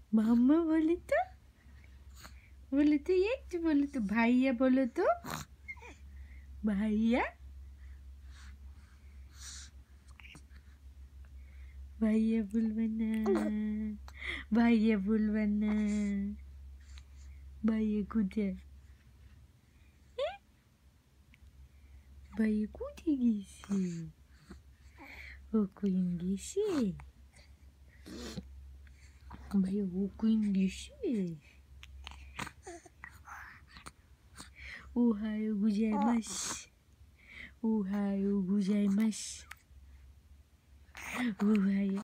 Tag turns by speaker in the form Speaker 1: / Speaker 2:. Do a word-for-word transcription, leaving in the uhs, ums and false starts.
Speaker 1: মাম্মা বলে তো, বলে তো, একটু বলে তো, ভাইয়া বলো তো, ভাইয়া, ভাইয়া বলবে না, ভাইয়া বলবে না, ভাইয়া কোথায়, ভাইয়া কোথায় গেছে, ও কোন গেছে, ভাইয়া ও কোন গেছে, ও হায় ও গুজাই মাস, ও হায় ও গুজাই মাস, ও ভাইয়া